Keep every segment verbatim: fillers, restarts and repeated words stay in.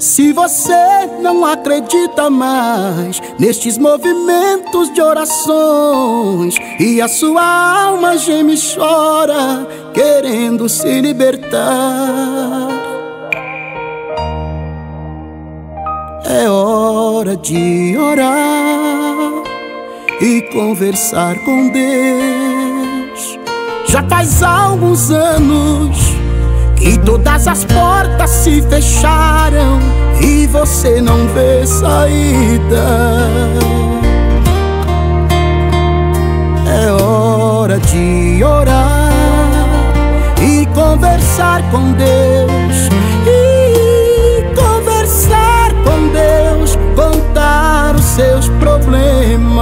Se você não acredita mais nestes movimentos de orações e a sua alma geme e chora, querendo se libertar, é hora de orar e conversar com Deus. Já faz alguns anos que todas as portas se fecharam e você não vê saída. É hora de orar e conversar com Deus, e conversar com Deus, contar os seus problemas,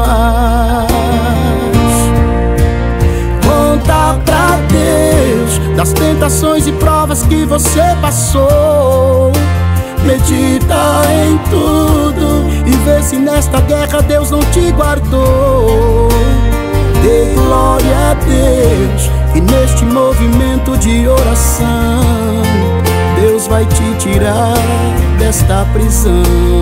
contar pra Deus das tentações e provas que você passou. Medita em tudo e vê se nesta guerra Deus não te guardou. Dê glória a Deus que neste movimento de oração Deus vai te tirar desta prisão.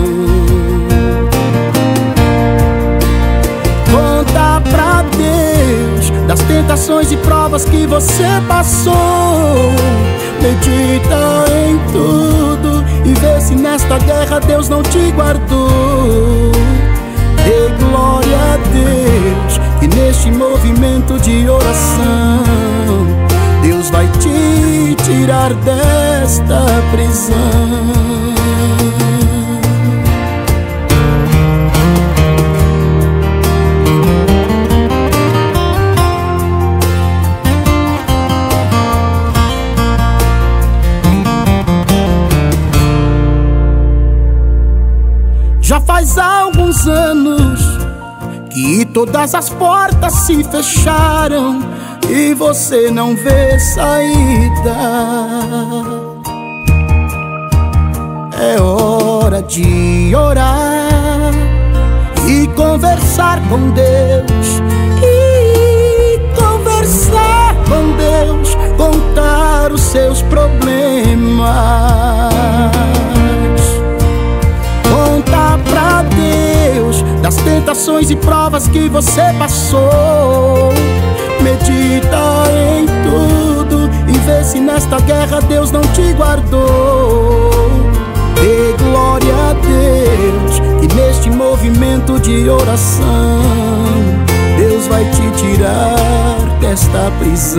Conta pra Deus das tentações e provas que você passou. Medita em tudo e vê se nesta guerra Deus não te guardou. Dê glória a Deus que neste movimento de oração Deus vai te tirar desta prisão. Já faz alguns anos que todas as portas se fecharam e você não vê saída. É hora de orar e conversar com Deus, e conversar com Deus, contar os seus problemas, contar pra Deus das tentações e provas que você passou. Medita em tudo e vê se nesta guerra Deus não te guardou. Dê glória a Deus que neste movimento de oração Deus vai te tirar desta prisão.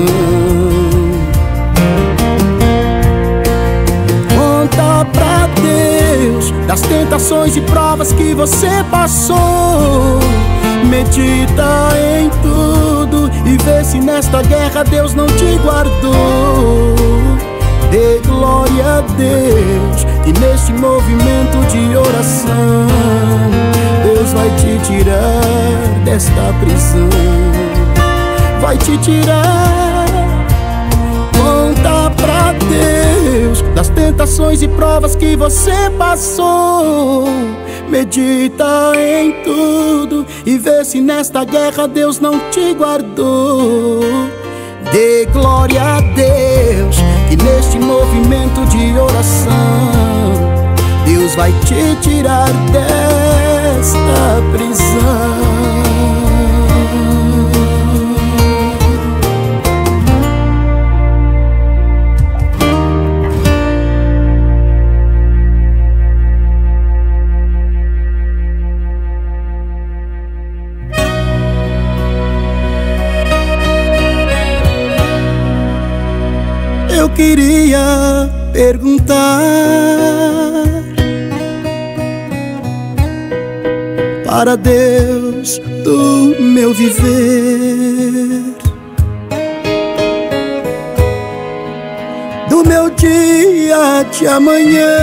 Conta pra Deus das tentações e provas que você passou. Medita em tudo e vê se nesta guerra Deus não te guardou. Dê glória a Deus que neste movimento de oração Deus vai te tirar desta prisão. Vai te tirar. Conta pra Deus das tentações e provas que você passou. Medita em tudo e vê se nesta guerra Deus não te guardou. Dê glória a Deus que neste movimento de oração Deus vai te tirar desta prisão. Eu queria perguntar para Deus do meu viver, do meu dia de amanhã.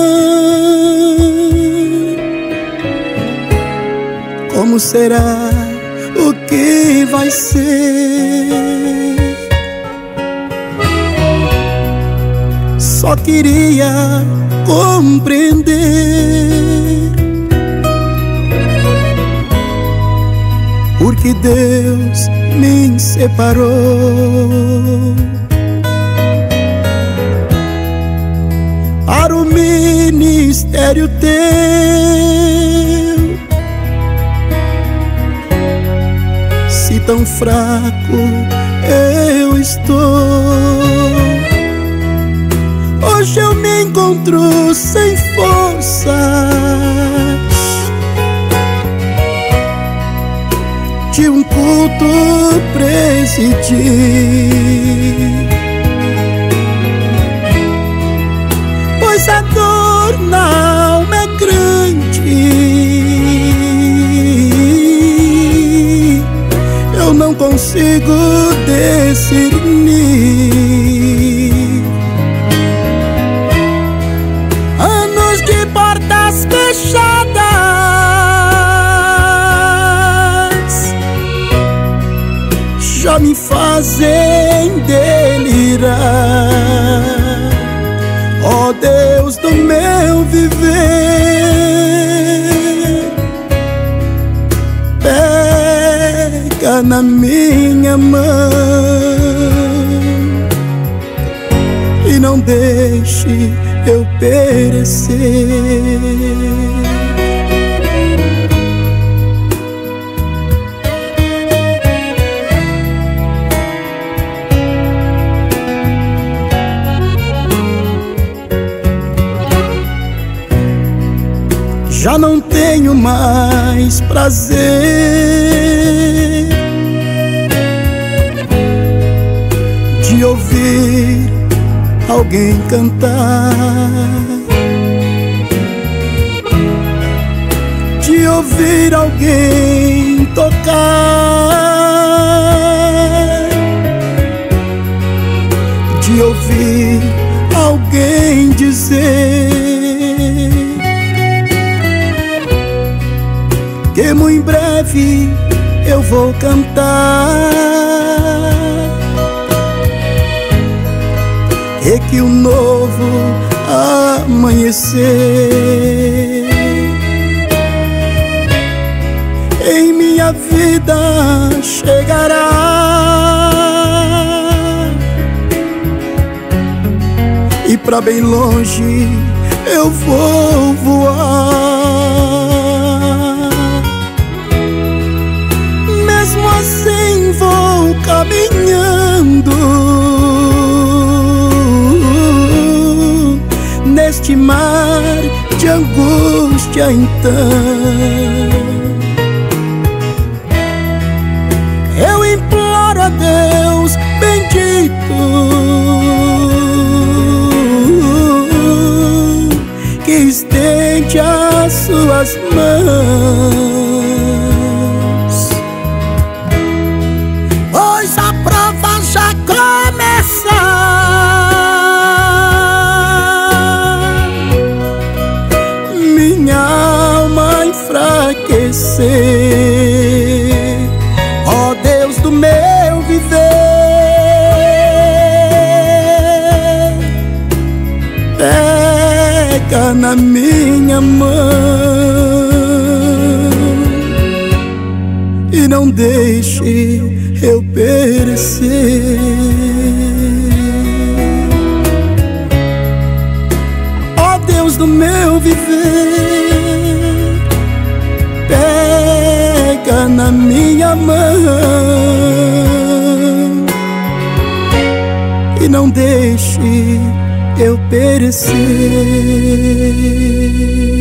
Como será? O que vai ser? Só queria compreender porque Deus me separou. Para o me ministério teu. Se tão fraco eu estou, hoje eu me encontro sem forças de um culto presidir, pois a dor na alma é grande, eu não consigo discernir. Anos de portas fechadas já me fazem delirar. Ó Deus do meu viver, pega na minha mão e não deixe eu perecer. Já não tenho mais prazer de ouvir alguém cantar, de ouvir alguém tocar, de ouvir alguém dizer que muito em breve eu vou cantar, e que o novo amanhecer em minha vida chegará, e pra bem longe eu vou voar. Mesmo assim vou caminhando neste mar de angústia, então eu imploro a Deus bendito que estende as suas mãos, pois a prova já começa. Minha alma enfraquecer, ó Deus do meu viver, pega na minha mão e não deixe eu perecer. Ó Deus do meu viver, pega na minha mão e não deixe eu perecer.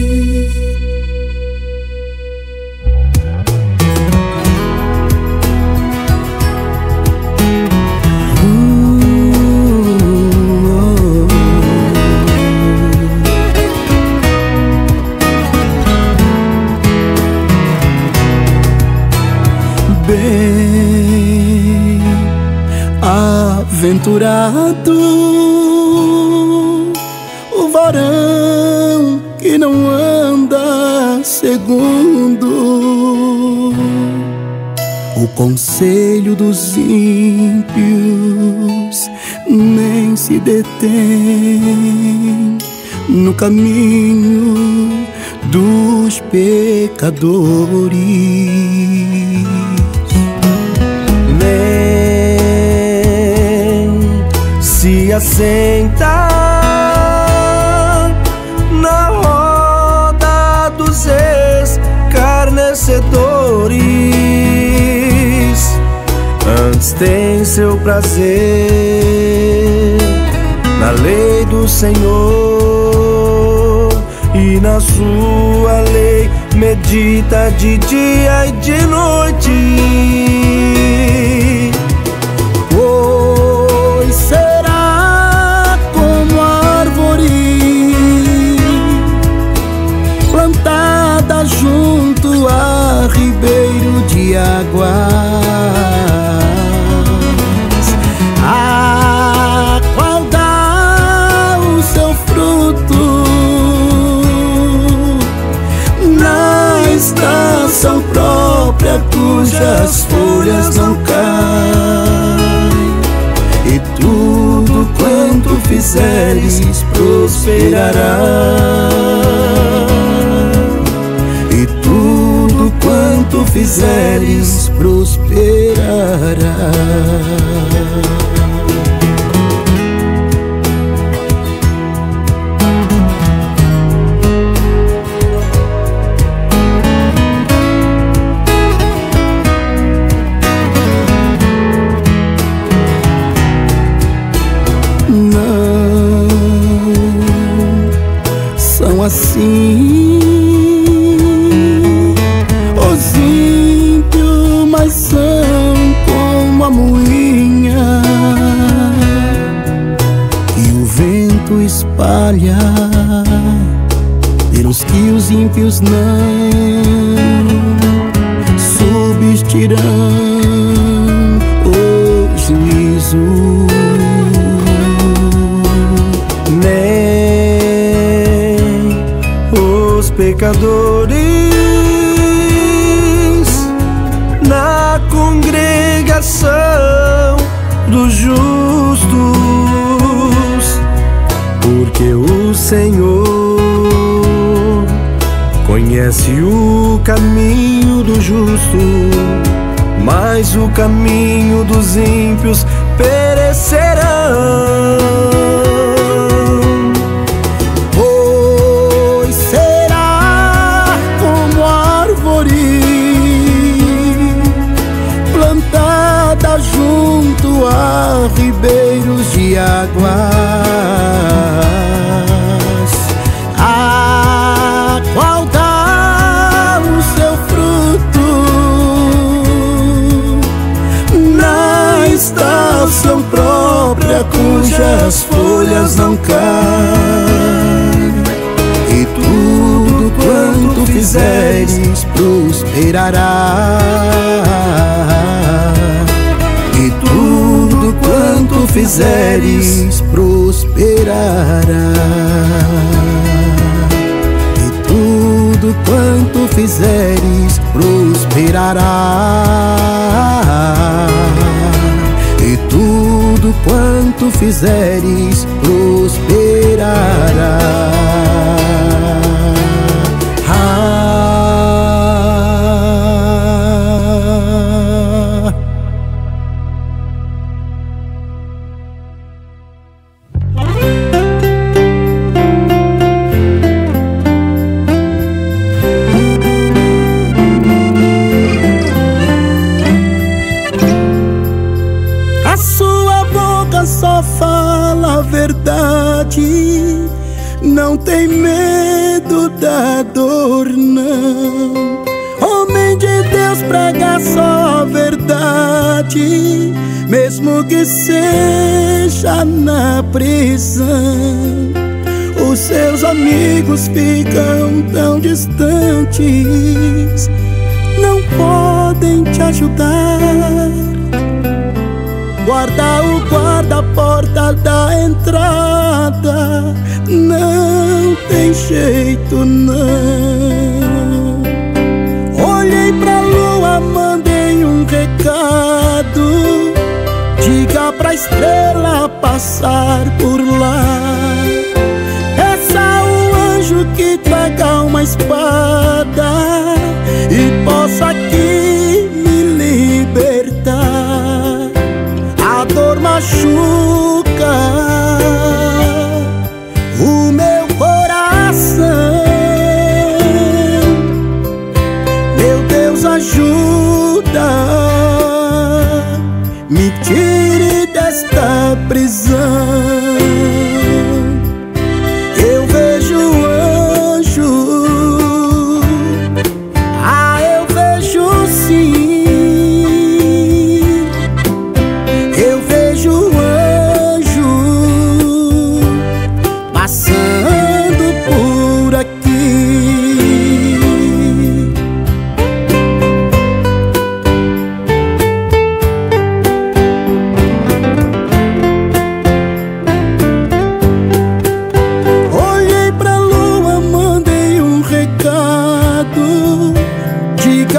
Bem-aventurado o varão que não anda segundo o conselho dos ímpios, nem se detém no caminho dos pecadores. Se assenta tem seu prazer na lei do Senhor, e na sua lei medita de dia e de noite. Pois será como árvore plantada junto a ribeiro de águas, a qual dá o seu fruto na estação própria, cujas folhas não caem, e tudo quanto fizeres prosperará, e tudo quanto fizeres prosperará. Não são assim os ímpios, mas são como a moinha que o vento espalha, pelos que os ímpios não subsistirão o juízo. Nem os pecadores na congregação dos justos, porque o Senhor conhece o caminho do justo, mas o caminho dos ímpios perecerão. Pois será como árvore plantada junto a ribeiros de águas, a qual dá o seu fruto na estação própria, cujas folhas não caem, e tudo quanto fizeres prosperará, e tudo quanto fizeres prosperará, e tudo quanto fizeres prosperará, e tudo quanto fizeres prosperará. Ah. A sua boca só fala a verdade, não tem medo da dor, não. Homem de Deus prega só a verdade, mesmo que seja na prisão. Os seus amigos ficam tão distantes, não podem te ajudar. Guarda o guarda-porta da entrada, não tem jeito não. Olhei pra lua, mandei um recado, diga pra estrela passar por lá. Peça o anjo que traga uma espada e possa aqui me libertar. A dor machuca o meu coração, meu Deus ajuda, me tira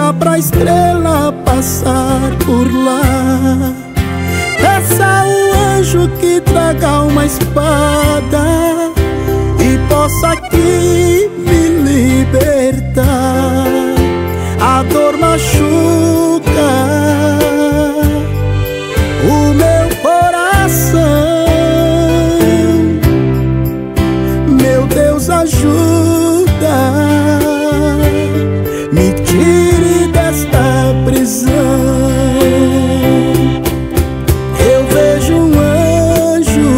Peça pra estrela passar por lá. Peça ao anjo que traga uma espada e possa aqui me libertar. A dor machuca o meu coração. Meu Deus, ajuda, me tire desta prisão. Eu vejo um anjo,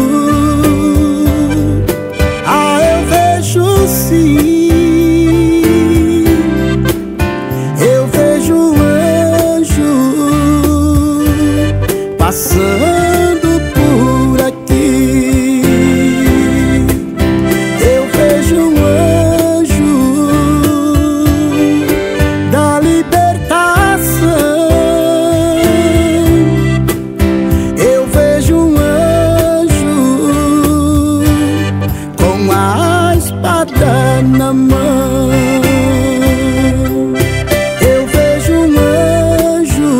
ah, eu vejo sim. Eu vejo um anjo passando por aqui. Eu vejo um anjo da libertação. Eu vejo um anjo com a espada na mão. Eu vejo um anjo,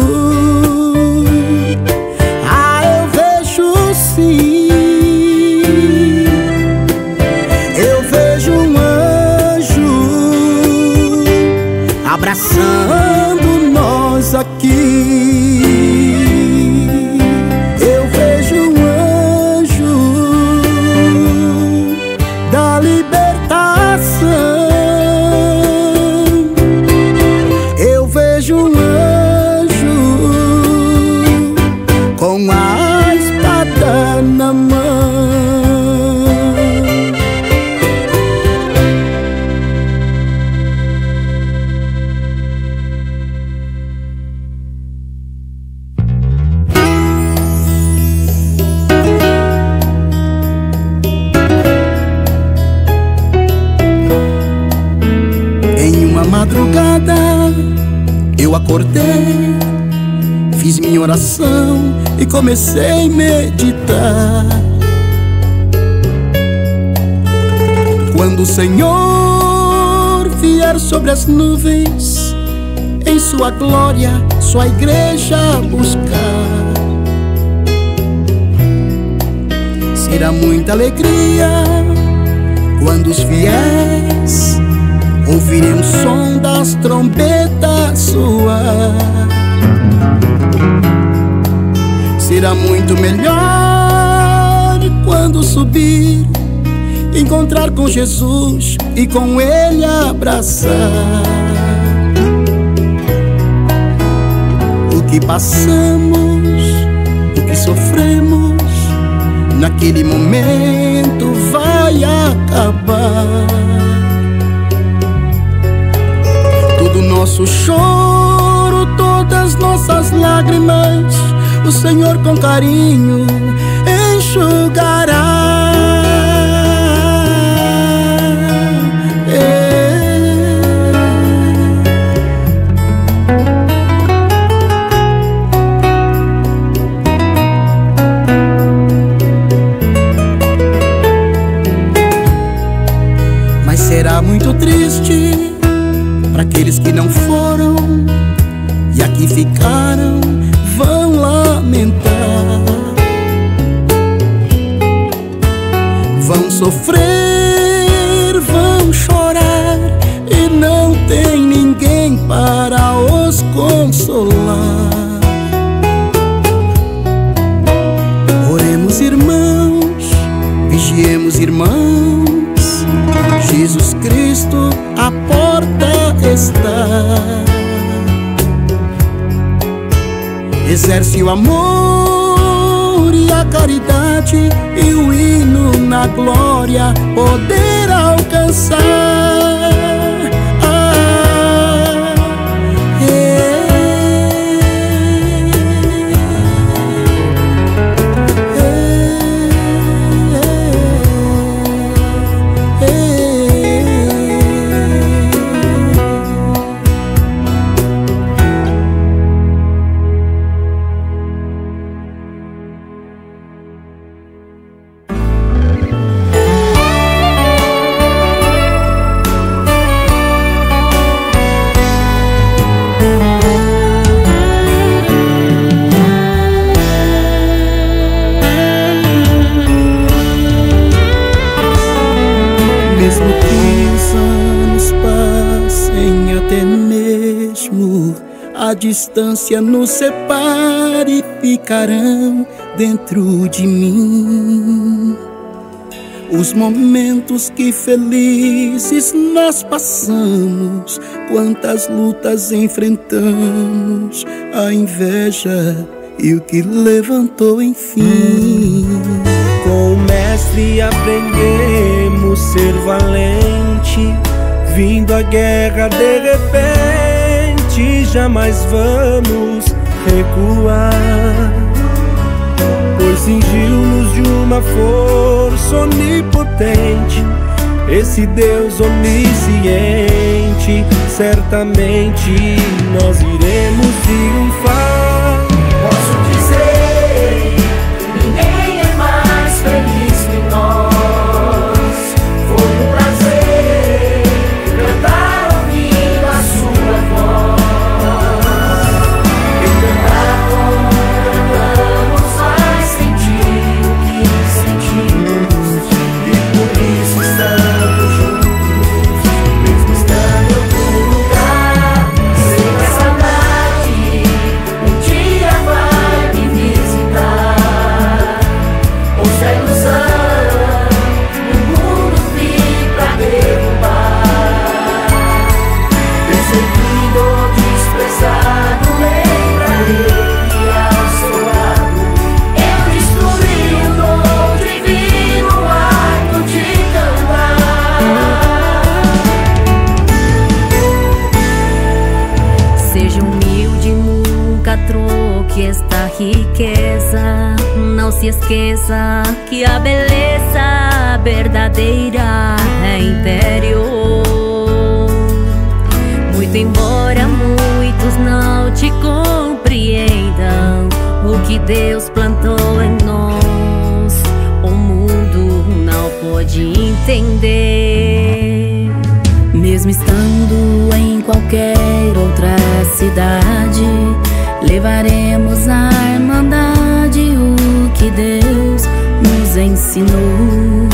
ah, eu vejo sim. Eu vejo um anjo abraçando nós aqui. Eu vejo um anjo da libertação. Eu vejo um anjo com a espada na mão. Em uma madrugada eu acordei, fiz minha oração e comecei a meditar. Quando o Senhor vier sobre as nuvens, em sua glória sua igreja buscar, será muita alegria quando os fiéis ouvirem o som das trombetas soar. Será muito melhor quando subir, encontrar com Jesus e com Ele abraçar. O que passamos, o que sofremos, naquele momento vai acabar. Todo nosso choro, todas nossas lágrimas, o Senhor com carinho enxugará. Mas será muito triste para aqueles que não foram e aqui ficaram, vão lamentar, vão sofrer, vão chorar e não tem ninguém para os consolar. Oremos, irmãos, vigiemos, irmãos, Jesus Cristo à porta está. Exerce o amor e a caridade, e o hino na glória poder alcançar. Ah, é, é, é, mesmo a distância nos separe, ficarão dentro de mim os momentos que felizes nós passamos, quantas lutas enfrentamos, a inveja e o que levantou enfim. Com o mestre aprendemos ser valente, vindo a guerra de repente, jamais vamos recuar, pois cingiu-nos de uma força onipotente, esse Deus onisciente. Certamente nós iremos triunfar. Posso dizer, ninguém é mais feliz que nós. Foi um prazer cantar ouvindo a sua voz. E cantar como cantamos faz sentir o que sentimos, e por isso estamos juntos, mesmo estando em outro lugar. Sei que a saudade um dia vai me visitar. Ouça a ilusão, o mundo vem pra derrubar. Perseguido ou desprezado, lembrarei que ao seu lado eu destruí o dom divino, ato de cantar. Seja humilde, nunca troque esta riqueza. Não se esqueça que a beleza verdadeira é interior. Muito embora muitos não te compreendam, o que Deus plantou em nós, o mundo não pode entender. Mesmo estando em qualquer outra cidade, levaremos a irmandade, o que Deus nos ensinou,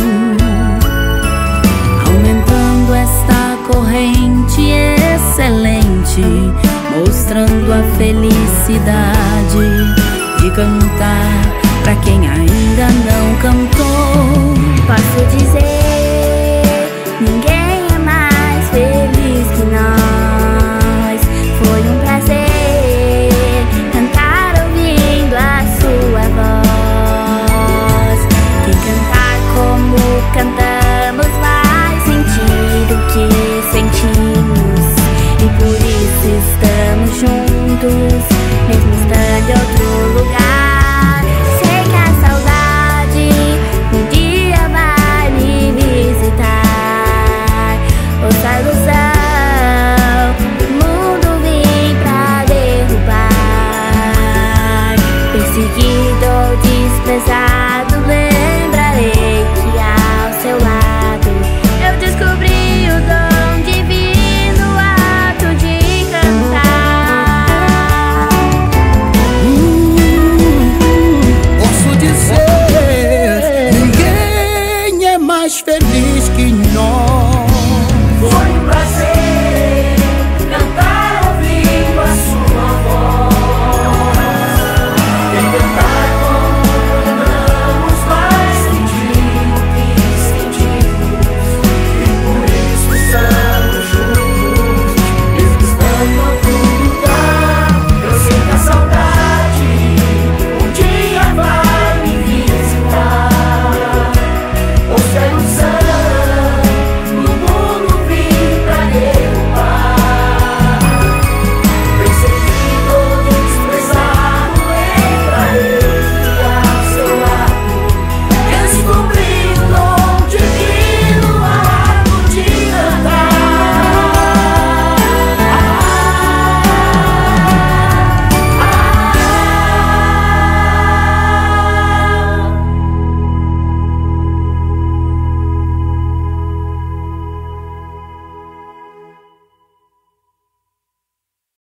aumentando esta corrente excelente, mostrando a felicidade de cantar pra quem ainda não cantou. Posso dizer, ninguém é mais feliz que nós. Foi um prazer cantar ouvindo a sua voz. Quem cantar como cantamos vai sentir o que sentimos, e por isso estamos juntos, mesmo estando em outro